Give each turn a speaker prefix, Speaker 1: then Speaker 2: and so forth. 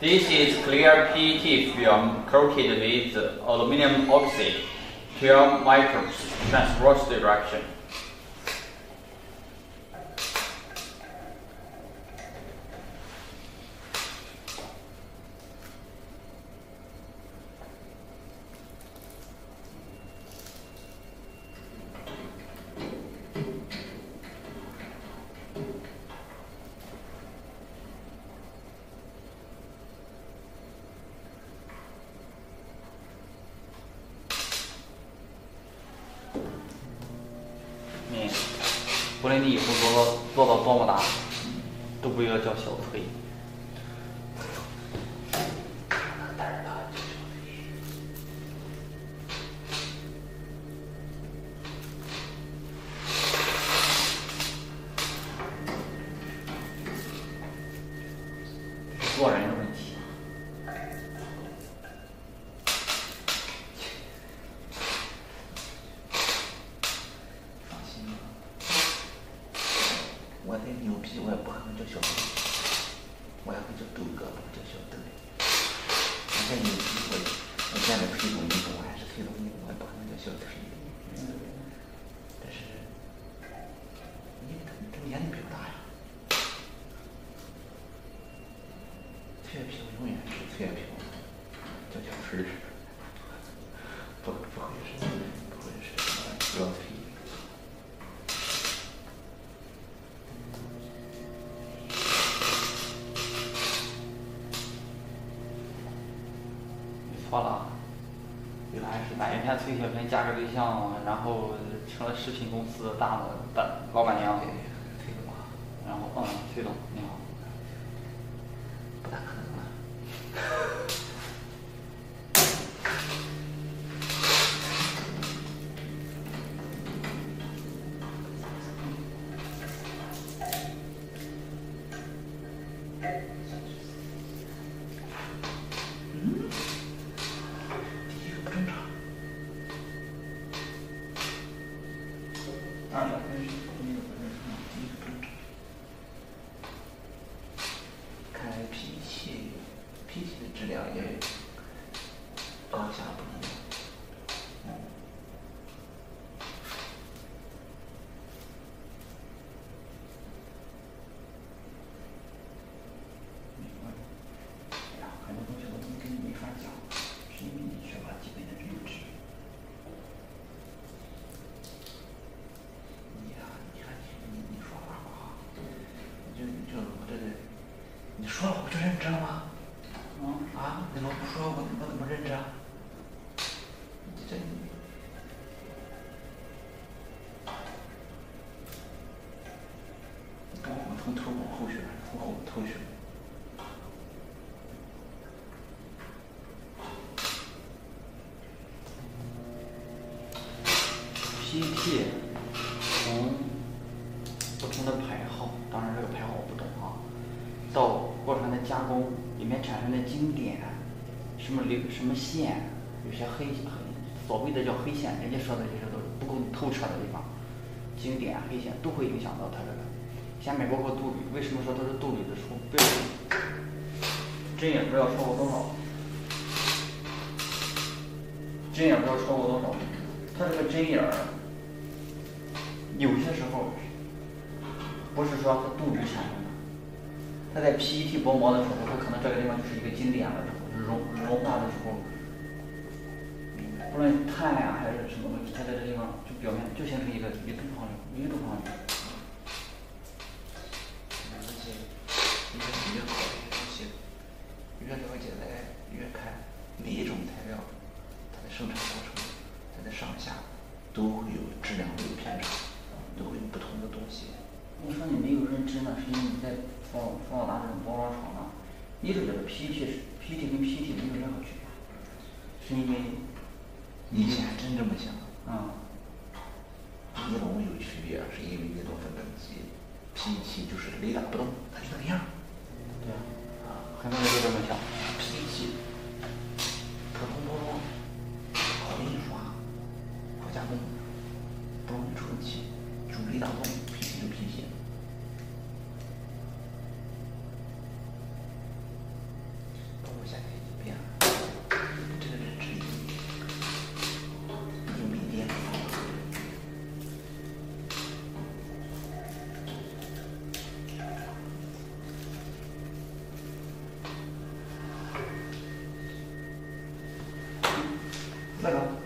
Speaker 1: This is clear PET film coated with aluminum oxide, 12 microns transverse direction.不论你以后做到多么大，都不要叫小崔。做人的问题。
Speaker 2: 我再牛逼，我也不可能叫小豆，我要不叫豆哥，不叫小豆。我再牛逼，我见了推动运动，我还是推动运动，我也不可能叫小推。但是，因为这年龄比我大呀。翠屏永远是翠屏，叫锤儿，不会是什么老推。
Speaker 1: 错了，原来是大圆片崔小平嫁个对象，然后成了食品公司的大老板娘。
Speaker 2: 崔总，
Speaker 1: 然后崔总你好。
Speaker 2: 不大可能了。看来脾气的质量也高下不一样。
Speaker 1: 很多东西我都跟你没法讲，是因为你缺乏基本的认知。
Speaker 2: 你说话吧，我这个，你说了我就认真了吗？你怎么不说我怎么认真？这我从头往后学，从后头学。
Speaker 1: PET 从不同的排号，当然这个排号我不懂啊，到过程的加工，里面产生的经典，什么线，有些所谓的叫黑线，人家说的这些都是不够透彻的地方，经典黑线都会影响到它这个。下面包括度铝，为什么说都是度铝的出标准？针也不要超过多少，针也不要超过多少，它这个针眼儿。有些时候不是说它度铝产生的，它在 PET 薄膜的时候，它可能这个地方就是一个经典了之后，融化的时候，不论碳呀还是什么东西，它在这地方就表面就形成一个正方流，一个正方流。
Speaker 2: 而且越好的东西，越了解的越看每一种材料，它的生产过程，它的上下都会有质量会有偏差。都会有不同的东西。
Speaker 1: 你说你没有认知呢，是因为你在冯小达这种包装厂呢，你就觉得 PET 跟 PET 没有任何区别，是因为
Speaker 2: 以前还真这么想。尼龙有区别，是因为尼龙分等级 ，PET 就是雷打不动，它就那样。
Speaker 1: 对很多人都这么想。
Speaker 2: PET 普通包装，好印刷，好加工，不容易出问题。就雷打不动，PET 就 PET。 那个。